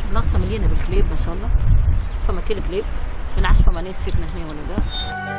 بلاصة مليانة بالكلاب ما شاء الله. فما كل كلاب ما نعرفش فما ناس ساكنة هنا ولا لا.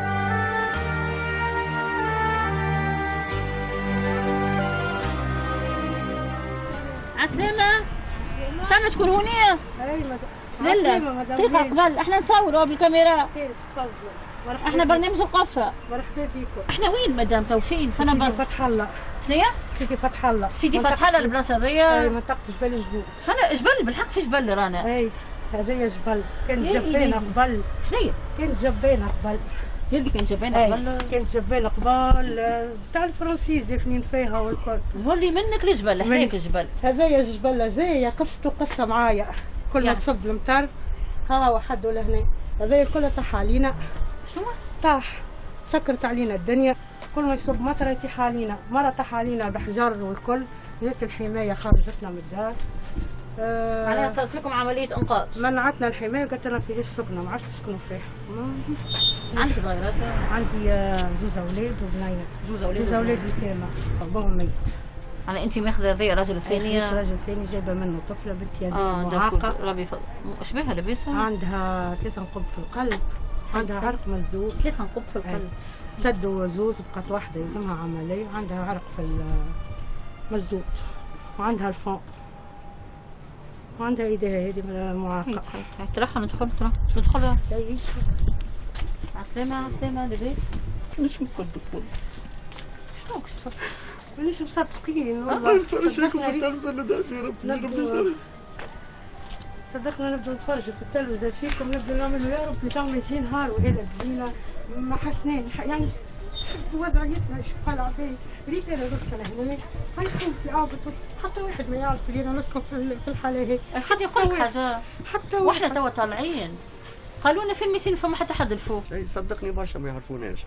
عسلامة. فما شكون هونية؟ لا لا دقيقة قبل احنا نصوروا بالكاميرا. احنا برنامج القفرة. مرحبا بكم. احنا وين مدام توفين؟ فانا سيدي فتح الله. شنيا؟ سيدي فتح الله. سيدي فتح الله البلاصة هذيا. اي منطقة جبل الجبود. انا جبل بالحق في جبل رانا. اي هذايا جبل كانت جبانة قبل. شنيا؟ كانت جبانة قبل. يلي كان جبانة قبل؟ كانت جبانة قبل تاع الفرنسيز دافنين فيها والكل. ولي منك الجبل حكاية الجبل. هذايا جبل هذايا قصته قصة معايا. كل ما تصب المطر ها واحد ولا هنا. هذايا كلها طاح علينا. شنو؟ طاح سكرت علينا الدنيا. كل ما يصب مطر يطيح علينا. مرة طاح علينا بحجر والكل. جات الحماية خرجتنا من الدار. معناها صارت لكم عملية إنقاذ. منعتنا الحماية وقالت لنا فيهاش سكنة ما عادش تسكنوا فيه. عندك صغيرات؟ عندي زوز أولاد وبنية. زوز أولاد يتامى أبوهم ميت. على أنت ماخذة ذي الرجل الثاني؟ الرجل الثاني جايبة منه طفلة بنتي معاقة. ربي يفضل. شبيها لاباسة؟ عندها 3 نقب في القلب. عندها عرق مسدود. 3 نقب في القلب. سدوا زوز بقت واحدة يلزمها عملية. عندها عرق في مسدود. وعندها الفون. وعندها ايديها هذه معاقة. تروح ندخل ندخل. عسلامة عسلامة لاباس؟ مش مصدقون. شنو مانيش مصدقين والله. نتفرج لكم في التلفزة يا ربي. صدقنا نبدو نتفرجوا في التلفزة فيكم نبدو نعملوا يا ربي تعمل يجي نهار وهلا تجينا ما حسنين يعني وضعيتنا شو قال عباية ريت انا نسكن هنا هاي خالتي عابت حتى واحد ما يعرف لينا نسكن في الحالة هيك. حتى يقول لك حاجة حتى واحنا توا طالعين قالوا لنا فين ميسين فما حتى حد الفوق. اي صدقني برشا ما يعرفوناش.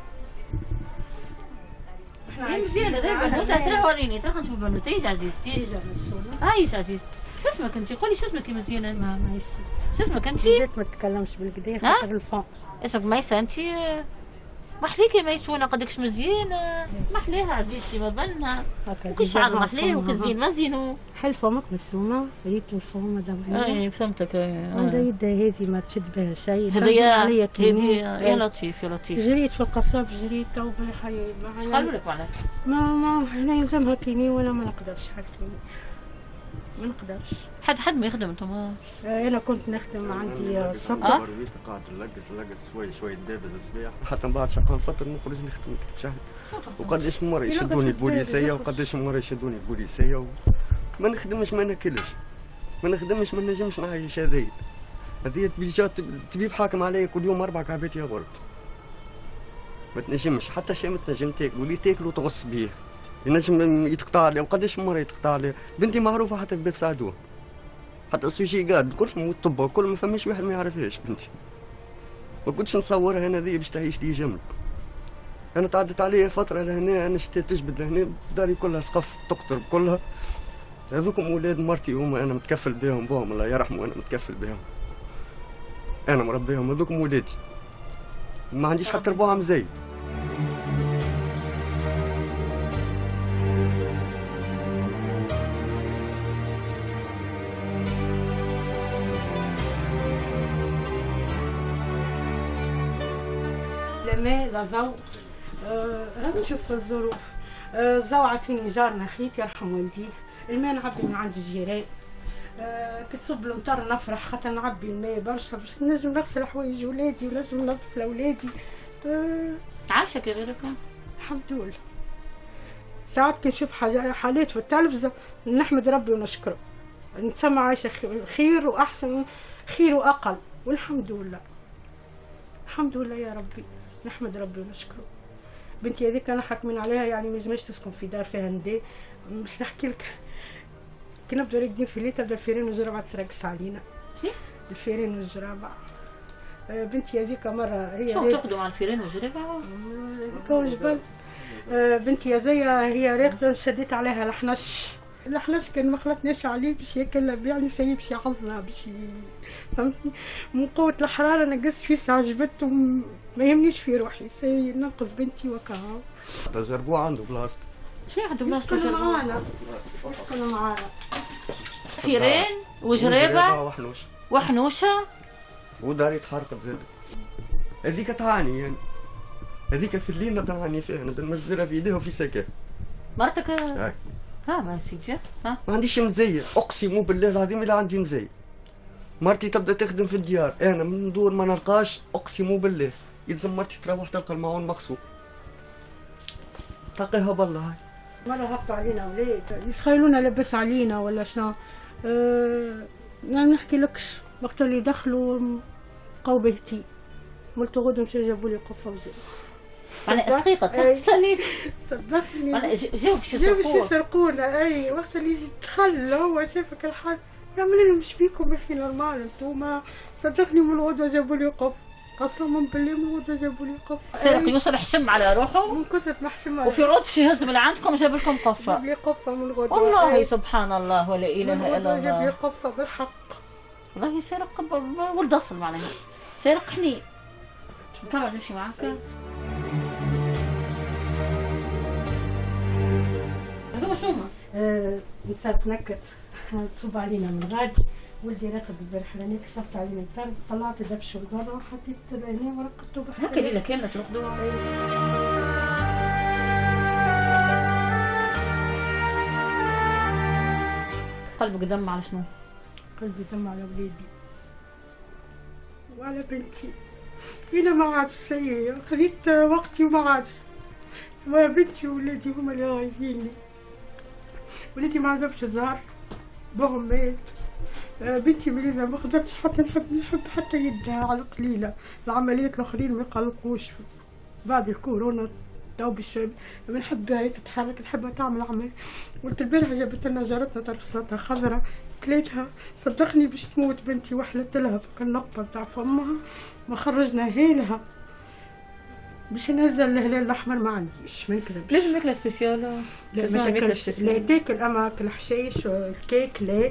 احنا مزيانة غير بنوتة ترى وريني ترى نشوف بنوتة ايش عزيزتي؟ ايش عزيزتي؟ شو اسمك انت؟ قولي شو اسمك يا مزيانة؟ ما يصير. شو اسمك انت؟ ما تتكلمش بالكدا خاطر الفون. اسمك ميسة انت؟ محليك يا ميسونة قدكش مزيانة. محليها عزيزتي ما ظنها. وكل شعر محليه وكل زين ما زينو. حل فمك مسومة ريت الفون مدام. اي فهمتك. عندها يدها هذه ما تشد بها شيء. هذه يا لطيف يا لطيف. جريت في القصاب جريت تو بالحي. اش قالوا لك معناها؟ ما هنا يلزمها كيني وانا ما نقدرش حكيني. ما نقدرش. حد ما يخدم انتم؟ انا كنت نخدم عندي السكر. قاعد لقت شوي دابز صباح حتى من بعد شقان فتره نخرج نخدم نكتب شهر. وقداش مرة يشدوني البوليسية وقداش مرة يشدوني البوليسية ما نخدمش ما ناكلش ما نخدمش ما نجمش نعيش. هذه تبي حاكم عليا كل يوم 4 كعبات ياغورت. ما تنجمش حتى شيء ما تنجم تاكل واللي تاكل وتغص بيه. ينجم يتقطع عليه وقداش مرة يتقطع عليه. بنتي معروفة حتى في باب سعدوه حتى السوشي قاعد كلهم والطب وكل ما فماش واحد ما يعرفهاش بنتي. ما كنتش نصورها انا ذي باش تعيش لي جنب. انا تعدت عليا فتره لهنا انا شتيت تجبد لهنا داري كلها سقف تقطر كلها. هذوكم اولاد مرتي هما انا متكفل بهم بهم الله يرحمه انا متكفل بهم. انا مربيهم هذوكم ولادي. ما عنديش حتى ربعهم زي. لا ضوء. شوف الظروف. الضوء عطيني جارنا خيط يرحم والديه. الماء نعبي من عند الجيران. كي تصب المطر نفرح خاطر نعبي الماء برشا باش نجم نغسل حوايج ولادي ونجم ننظف لولادي. عايشة كي غيركم؟ الحمد لله. ساعات كي نشوف حالات في التلفزة نحمد ربي ونشكره. نتسمى عايشة خير وأحسن خير وأقل والحمد لله. الحمد لله يا ربي. نحمد ربي ونشكره. بنتي هذيك انا حاكمين عليها يعني ما يلزمهاش تسكن في دار فيها نداء. باش نحكي لك كي نبداو راقدين في الليل تبدا الفيران والجرابع ترقص علينا. شي؟ الفيران والجرابع. بنتي هذيك مره هي شو تاخذوا مع الفيران والجرابع؟ هذاك جبل. بنتي هذيا هي راقده شديت عليها الحنش كان ما خلطناش عليه باش ياكلها يعني سايب باش يعضنا باش فهمتني. من قوة الحرارة نقصت في ساعة جبت وما يهمنيش في روحي سي ننقذ بنتي وكا. تجربوا عنده بلاصتو. شنو عنده بلاصتو؟ يسكنوا معانا. فيران؟ وجريبه وحنوشه وحنوشه. وداري تحرقت زاد. هذيك تعاني يعني، هذيك في الليل تعاني فيها، انا بنمزرها في يديها وفي سكاها. مرتك هاي ها ما سيجي ها ما عنديش مزية، اقسم بالله العظيم الا عندي مزية. مرتي تبدا تخدم في الديار، انا من ندور ما نلقاش، اقسم بالله يلزم مرتي تروح تلقى المعون مغسول. تلقيها بالله هاي. مرة هبطوا علينا ولاد يتخيلونا لبس علينا ولا شنو. ما نحكي لكش وقت اللي دخلوا قوبلتي قلت غدو مشى جابوا لي قفة وزي. انا دقيقه استني صدقني انا جاوب شي جابوا شي سرقوه. سرقونا. اي وقت اللي دخل هو شافك الحال يعمل لهم شبيكم يا اخي نورمال انتوما. صدقني من الغدوة جابوا لي قف، قسما بالله من الغدوة جابوا لي قف. سرق يوصل حشم على روحه من كثرة ما حشم وفي رطف يهز من عندكم جاب لكم قفه. جاب لي قفة من الغدوة والله سبحان الله ولا اله الا جاب لي الله. قفة بالحق. والله سرق ولد اصل معناها سرقني. نكمل نمشي معاك. هذوما شنو هما؟ نتا تنكت تصب علينا من غادي. ولدي راقد البارح راني كسرت علينا الدار طلعت دبش لبرا وحطيت العينين ورقدته بحال هكا ليله كامله ترقدوا. قلبك دم على شنو؟ قلبي دم على وليدي وعلى بنتي. انا ما عادش سيء، خذيت وقتي وما عادش. ما بنتي وولادي هما اللي غايبيني. ولادي ما عندهمش زهر، بوهم مات. بنتي مريضة ما قدرتش حتى نحب حتى يدها على قليلة. العمليات الآخرين ما يقلقوش بعد الكورونا تو بالشاب نحبها هي تتحرك، نحبها تعمل عمل. قلت البارحة جابت لنا جارتنا طرف سلطة خضرا كليتها، صدقني باش تموت بنتي وحلت لها في النقبة بتاع فمها ما خرجنا هيلها باش نهز الهلال الأحمر. ما عنديش ما نكذبش. لازم ناكل سبيسيال. لا ما تاكلش، لا تاكل اما الحشيش الكيك لا.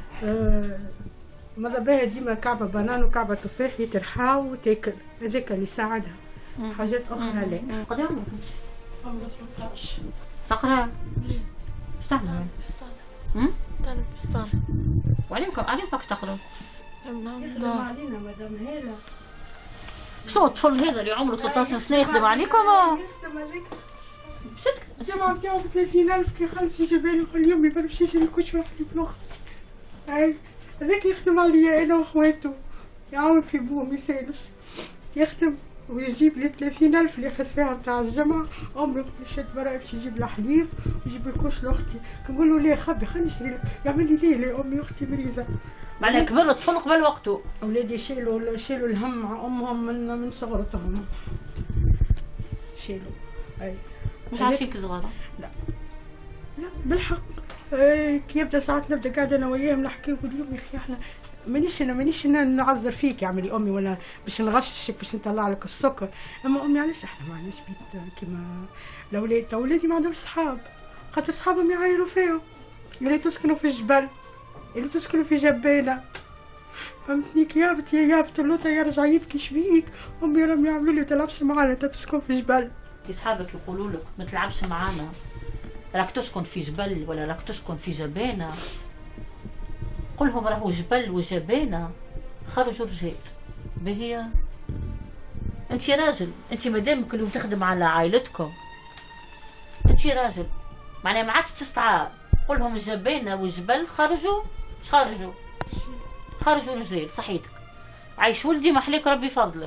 ماذا بها ديما كعبة بنان وكعبة تفاح يترحاو وتاكل، هذاك اللي يساعدها. حاجات اخرى لا. قد عمرك؟ عمري 16. تقرا؟ ايش تعمل؟ في الصالة. تعمل في الصالة. وعليكم تقرا؟ يخدم علينا مدام هالة. شنو الطفل هذا اللي عمره 13 سنة يخدم عليكم؟ يخدم عليك. مشيت الجمعة نتاعو ب 30,000 كي يخلص يجيبها لي كل يوم يبرمش يشري الكشري ويحلي في الوقت. اي هذاك يخدم عليا انا وخواتو يعاون في بوه ما يسالش يخدم ويجيب لي 30,000 اللي خذ فيها نتاع الجمعة. عمري مشيت برا باش يجيب لها حليب ويجيب الكوش لاختي. كنقول له ليه خبي خليني نشري لك، يعمل لي ليه لا امي اختي مريضة. معناها كبر الطفل قبل وقته. اولادي شالوا الهم مع امهم من صغرتهم. شالوا اي مش عارفينك صغيرة. لا بالحق. كي يبدا ساعات نبدا قاعده انا وياهم نحكي ونقول لهم يا اخي احنا مانيش انا نعذر فيك يا عملي امي ولا باش نغششك باش نطلع لك السكر. اما امي علاش احنا ما عندناش بيت كيما الاولاد. اولادي ما عندهمش صحاب خاطر صحابهم يعايروا فيهم. اللي تسكنوا في الجبل اللي تسكنوا في جبانه فهمتني. يابت اللوطه يرجع يبكي شبيك. امي راهم يعملوا لي تلعبش معانا انت تسكن في جبل. كي صحابك يقولوا لك ما تلعبش معانا راك تسكن في جبل ولا راك تسكن في جبانة، قل لهم راهو جبل وجبانة خرجوا رجال. بهي انت راجل، انت مادام كلهم تخدم على عائلتكم انت راجل معناها ما عادش تستعار. قل لهم الجبانة والجبل خرجوا مش خرجوا رجال. صحيتك عايش ولدي محليك ربي فضلك.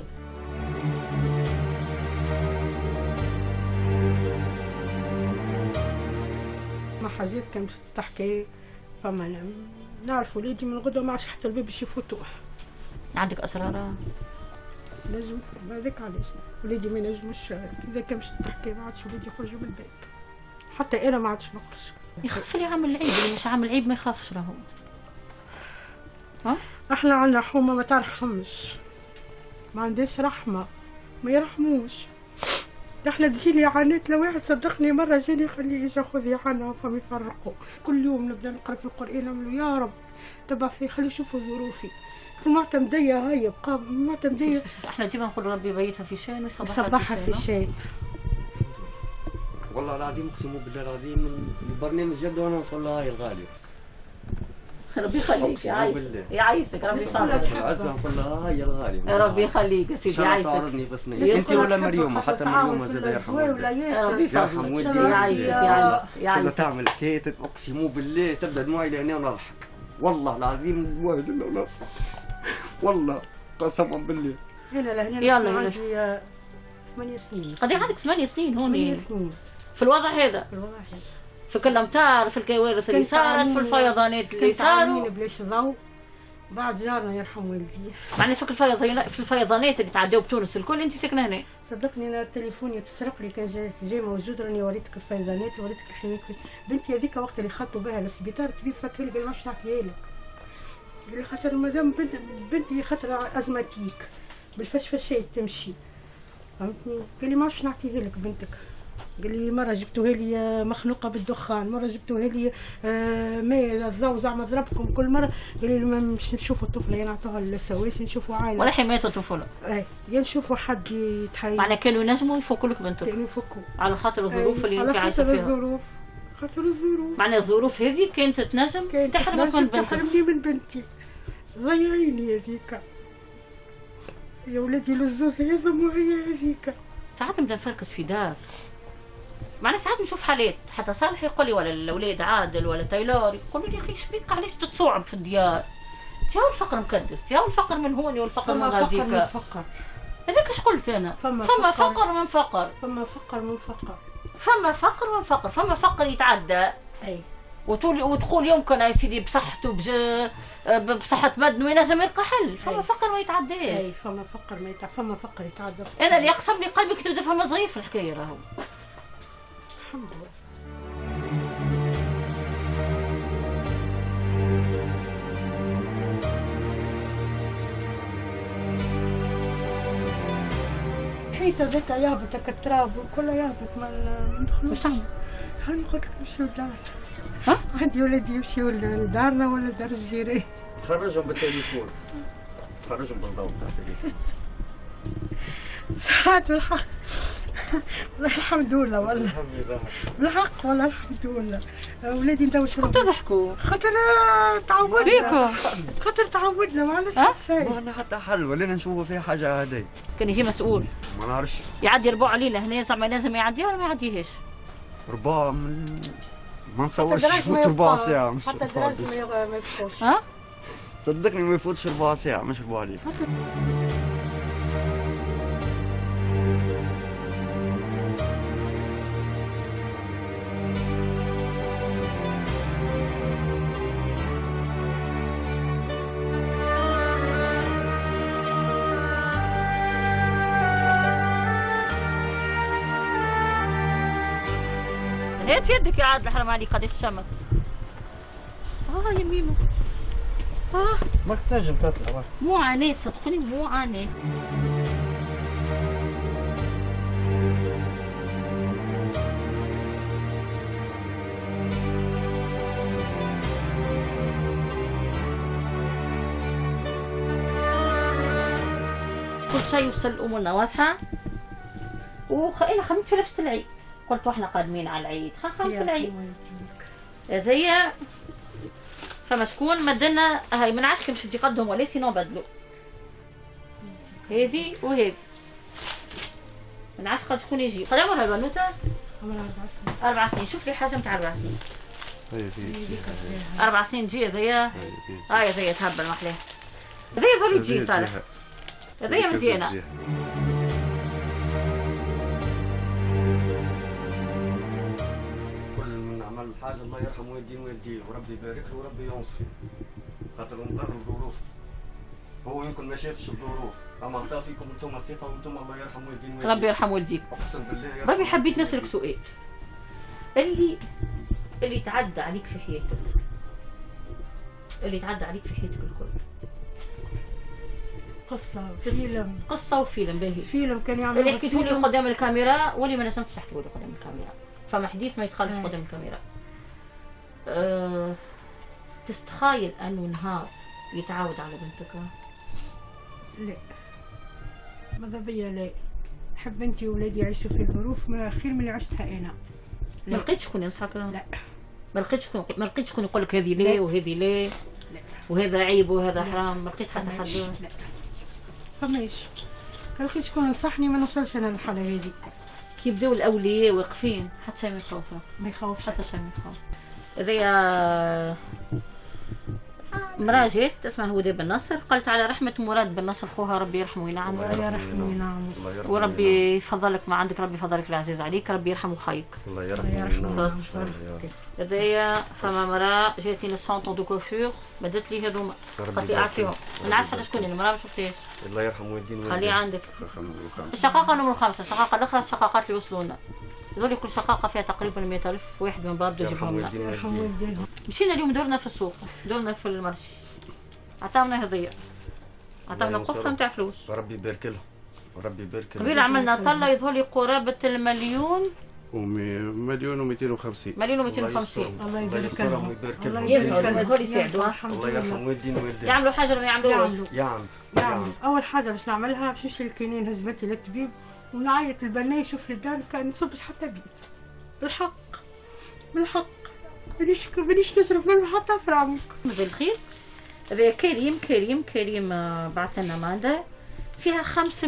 حاجات كان تحكي فما نعرف وليدي من غدوه ما عادش حتى الباب باش يفوتوه. عندك اسرار؟ لازم هذاك علاش وليدي ما ينجموش اذا كان باش تحكي ما عادش وليدي يخرجوا من الباب. حتى انا ما عادش نخرج. يخاف اللي عامل العيب، اللي مش عامل العيب ما يخافش راهو. ها؟ احنا عندنا حومه ما ترحمش، ما عندهاش رحمه، ما يرحموش. احنا تجيلي عانيت لواحد صدقني مره جاني قال لي اجا خذي عنا فما يفرقوا. كل يوم نبدا نقرا في القران نقول يا رب تبعث لي خلي يشوفوا ظروفي. المعتمديه هاي بقى المعتمديه. احنا ديما نقول ربي يبيتها في شيء ويصبحها في شيء. والله العظيم اقسم بالله العظيم من البرنامج يبدا وانا نقول له هاي الغاليه ربي يخليك أقسم يعيشك بالله. يعيشك ربي كلها يخليك. تحبك. العزة كلها هي الغالي. ربي يخليك يا سيدي يعيشك. تعرضني في اثنين انت ولا مريومه، حتى مريومه زاد يرحم ولا والديك. ربي ياسر. يرحم يفضلك والديك. يعيشك تبدا يعيشك. تعمل كيت اقسم بالله تبدا دموعي لاني انا اضحك والله العظيم دموعي لا والله قسما بالله. هنا لهنا يلا، نسمع يلا. عندي 8 سنين. قد إيه عندك 8 سنين 8 هون سنين في الوضع هذا، في الوضع هذا. في كل الامطار، في الكوارث اللي صارت، في الفيضانات اللي صاروا. بلاش ضوء. بعد جارنا يرحم والديه. معني في الفيضانات اللي تعداو بتونس الكل انت ساكنه هنا. صدقني انا تليفوني تسرق لي كان جاي موجود، راني وريتك الفيضانات وريتك الحماية. بنتي هذيك وقت اللي خطوا بها للسبيطار تبي فكر لي قال ما باش نعطيها لك. قال لي خاطر مادام بنتي خاطر ازماتيك بالفشفشات تمشي، فهمتني؟ قال لي ما باش نعطيها لك بنتك. قال لي مره جبتوها لي مخنوقه بالدخان، مره جبتوها لي ماء الضوء زعما ضربكم كل مره. قال لي مش نشوفوا طفله نعطوها للسواسي، نشوفوا عائله ولا حمايه الطفوله. اي يا نشوفوا حد يتحايل. معنى كانوا ينجموا يفكوا لك بنتك كانوا يفكوا على خاطر الظروف اللي انت عايشه على فيها. خاطر الظروف. خاطر الظروف معنى الظروف هذه كانت تنجم تحرمك من بنتك. تحرمني من بنتي. ضيعيني هذيك يا ولدي للزوز هذا مو هي هذيك. ساعات نبدا نفركس في دار، معنى ساعات نشوف حالات حتى صالح يقول لي ولا الاولاد عادل ولا تايلور يقولوا لي يا اخي شبيك علاش تتصوعب في الديار؟ يا الفقر مكدس، يا الفقر من هون والفقر من غاديك. فما فقر. هذاك اش قلت انا؟ فما فقر من فقر. فما فقر من فقر. فما فقر من فقر، فما فقر يتعدى. اي وتقول يمكن يا سيدي بصحته بصحة بدنه ينجم يلقى حل، فما فقر ما يتعداش. اي فما فقر ما فما فقر يتعدى. انا اللي يقسم لي قلبك تبدا فما صغير في الحكايه راهو. الحمد لله. حيت هذاك يهبط التراب وكله يهبط ما ندخلوش. واش تعمل؟ هاني قلت لك نمشيو للدار. ها؟ عندي ولادي يمشيو لدارنا ولا دار الجيران. خرجهم بالتليفون، خرجهم بالضوء تاع التليفون. ساعات بالحق والله الحمد لله والله بالحق والله الحمد لله. ولادي ندوش كنتوا تضحكوا خاطر تعودنا فيكم. خاطر تعودنا ما عندناش ها؟ شيء. ما عندنا حتى حل، ولينا نشوفوا فيها حاجه هذه. كان يجي مسؤول ما نعرفش يعدي ربع ليله هنا زعما لازم يعديها ولا ما يعديهاش؟ ربع ما نصورش يفوت ربع ساعه. مش حتى ربع الدراج ليل. ما يفوتش. ها؟ صدقني ما يفوتش ربع ساعه، مش ربع ليل. هات يدك يا عادل حرام عليك قد الشمس. يا ميمو. ما تنجم تطلع. معاناة صدقني معاناة. كل شيء وصل أمورنا واسعة. أنا خممت في لبسة العيد، قلت واحنا قادمين على العيد خممت في العيد. هذيا فما شكون مدلنا هاي من عشك باش تقدم ولا سينو بدلو هذه وهذه من عشق شكون يجي. قد عمرها البنوته؟ عمرها 4 سنين. 4 سنين. شوف لي حاجه نتاع 4 سنين. هي 4 سنين تجي هذيا. هذيا تهبل محلاه. هذيا ظل تجي صالح. هذيا مزيانه. عمل حاجه الله يرحم والديه ووالديه وربي يبارك له وربي ينصفه، خاطر مضر الظروف. هو يمكن ما شافش الظروف، اما عطا فيكم انتم الثقه وانتم الله يرحم والديه ووالديه. ربي يرحم والديك. اقسم بالله. ربي حبيت نسالك سؤال. اللي تعدى عليك في حياتك، اللي تعدى عليك في حياتك الكل، قصة فيلم. قصة وفيلم باهي. فيلم كان يعمل اللي حكيته لي قدام الكاميرا واللي ما نجمتش تحكيه لي قدام الكاميرا، فما حديث ما يتخلص قدام الكاميرا. تستخايل انه نهار يتعاود على بنتك؟ لا ماذا بيا لا. نحب بنتي وولادي يعيشوا في ظروف خير من اللي عشتها انا. ما لقيتش شكون ينصحك؟ لا ما لقيتش شكون يقول لك هذه ليه وهذه ليه؟ وهذا عيب وهذا حرام، ما لقيت حتى حد. لا فماش كان لقيت شكون نصحني ما نوصلش انا للحاله هذه. كي بداو الاولياء واقفين حتى شي ما يخوف، ما يخوفش حتى شي ما يخوف. هذيا مرا جات اسمها هدى بن نصر، قالت على رحمة مراد بن نصر خوها ربي يرحمه وينعمه. الله يرحمه وينعمه. وربي يفضلك ما عندك، ربي يفضلك العزيز عليك، ربي يرحمه خايك. الله يرحمه يرحمه. هذايا فما مرا جاتني للسونطون دو كوفور، بدت لي هذوما قالت لي اعطيهم، ما نعرفش حتى شكون المرا، ما شفتهاش. الله يرحمه والدين. خليه عندك. الشقاقة نمرو 5، الشقاقة الأخرى الشقاقات اللي وصلوا لنا. هذول كل شقاقة فيها تقريبا 100,000 واحد من باب يجيبهم لنا. يرحم والديهم. مشينا اليوم دورنا في السوق، دورنا في المرشي. عطاونا هدية. عطاونا قفة نتاع فلوس. ربي يبارك لهم. ربي يبارك لهم. قبيل عملنا طلة يظهر لي قرابة المليون. مليون و250. مليون و250. الله يبارك لهم. ويبارك لهم. يظهر يساعدوها. الله يرحم والدين والدين. يعملوا حاجة ولا ما يعملوش؟ يعمل. اول حاجه باش نعملها باش نمشي للكنين نهز بنتي للطبيب ونعيط البنا يشوف لي الدار كان نصبش حتى بيت. بالحق مانيش نصرف منه حتى فرانك. مازال الخير. هذا كريم بعث لنا ماندا فيها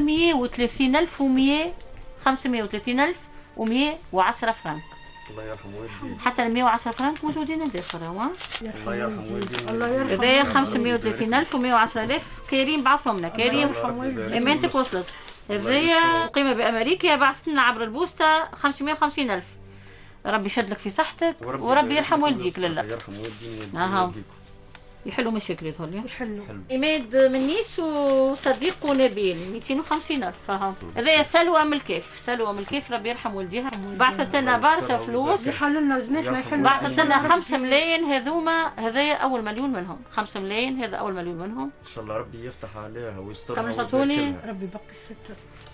530,110 فرانك. الله يرحم والدين. حتى ال 110 فرانك موجودين الداخل هو. الله يرحم والدين. الله يرحمه. هذايا 530,110,000 كريم بعثهم لنا. كريم امانتك وصلت. هذايا قيمة بأمريكا بعثت لنا عبر البوسطة 550,000. ربي يشد لك في صحتك وربي يرحم والديك. لا يرحم والدين. اها يحلوا مشاكل يظهر لي. يحلوا. عماد من نيس وصديق ونبيل 250,000. فهم. هذايا سلوى من الكيف ربي يرحم والديها، بعثت لنا برشا فلوس. يحلوا لنا زناتنا يحلوا. بعثت لنا 5 ملايين هذوما. هذايا أول مليون منهم. 5 ملايين هذا أول مليون منهم. ان شاء الله ربي يفتح عليها ويسترها. كم يعطوني؟ ربي يبقي الستر.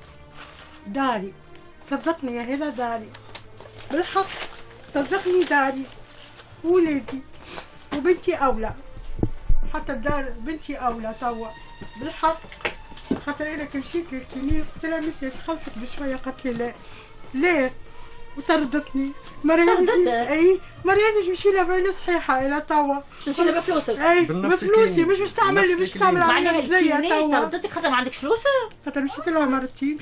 داري صدقني يا هلا، داري بالحق صدقني، داري ولادي وبنتي أولى، حتى الدار بنتي أولى توا بالحق. خاطر أنا كي مشيت للكلينيك قلت لها مسيت خلصت بشوية، قالت لي لا وطردتني. مرياني نمشي لها بعين صحيحة أنا توا. تمشي لها بفلوسك؟ أي بفلوسي، مش باش تعمل لي، باش تعمل معناها زي توا. طردتك خاطر ما عندكش فلوس؟ خاطر مشيت لها مرتين،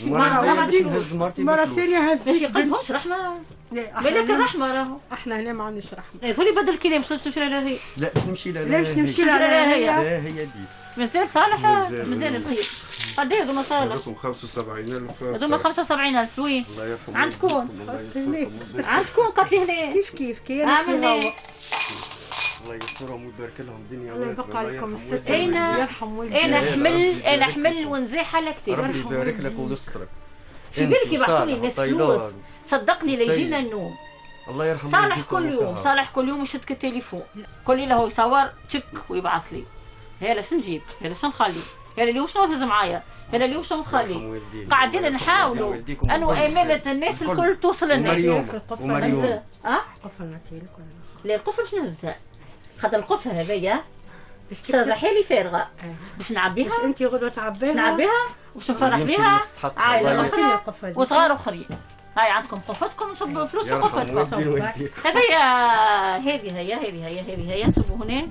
مرة ثانية باش هزيت. يقلبهمش رحمة. لا بالك الرحمة راهو. احنا هنا ما عندناش رحمة. تقولي بدل كلام صرت تمشي لها هي. لا باش نمشي لها. ليش نمشي لها هي؟ لا هي دي. مازال صالح؟ مازال الخير. قد ايه هذوما صالح؟ هذوكم 75,000. هذوما 75,000 وين؟ الله يرحمه. عندكم؟ عندكم قالت لي هنا. كيف كي اعمل ايه؟ الله يسترهم ويبارك لهم الدنيا. الله يبقى عليكم الستر. يرحم انا حمل ونزاح على كتير. ربي يبارك لك ويسترك. في بالك يبعثوني الناس فلوس، صدقني لا يجينا النوم. الله يرحمه. صالح كل يوم يشد التليفون، كل ليله هو يصور تشك ويبعث لي. هلا شو نجيب؟ هلا شو نخلي؟ هلا اليوم شنو نهز معايا؟ هلا اليوم شنو نخلي؟ قاعدين نحاولوا انه امانه الناس الكل توصل للناس. ومريوم قفلنا كيلك ولا لا القفل باش نهزها، خاطر القفل هذيا ترزحي لي فارغه باش نعبيها. باش انت غدوه تعبيها وباش نفرح بها عائله اخرى وصغار اخرين. هاي عندكم قفتكم نصب فلوس في قفتكم. هذه انتبهوا هنا.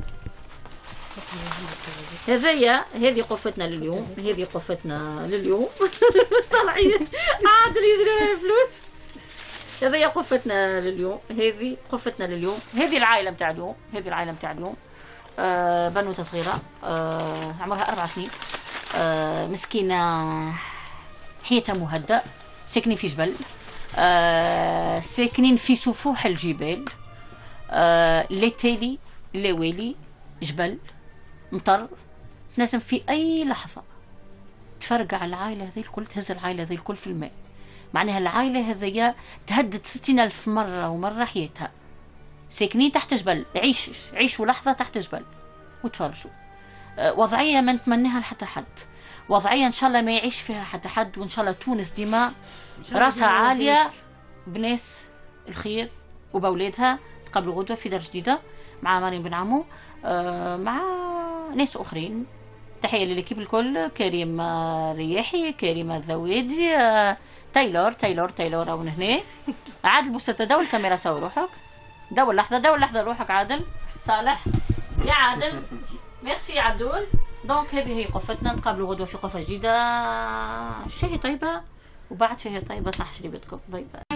هذه قفتنا لليوم. صالحين عادل يجري ورايا فلوس. هذه قفتنا لليوم. هذه العائله نتاع اليوم. بنوته صغيره عمرها 4 سنين، مسكينه، حياتها مهدأ، ساكنين في جبل، ساكنين في سفوح الجبال، لا تالي لا والي، جبل مطر، تنجم في اي لحظه تفرقع العائله هذه الكل، تهز العائله هذه الكل في الماء. معناها العائله هذيا تهدد 60,000 مره ومره حياتها. ساكنين تحت جبل، عيشوا لحظه تحت جبل وتفرجوا. وضعيه ما نتمناها لحتى حد، وضعيه ان شاء الله ما يعيش فيها حتى حد، وان شاء الله تونس ديما راسها عاليه بناس الخير وباولادها. تقابلوا غدوه في دار جديده مع مريم بن عمو، مع ناس اخرين. تحيه للكيب الكل، كريم رياحي، كريمه الذوادي، تايلور او هنا. عادل بوسطة دور الكاميرا، سوي روحك، دور لحظه روحك. عادل صالح يا عادل ميرسي عدول. دونك هذه هي قفتنا، نتقابلوا غدوه في قفه جديده. شهي طيبه وبعد شهي طيبه، صح شريبتكم. باي باي.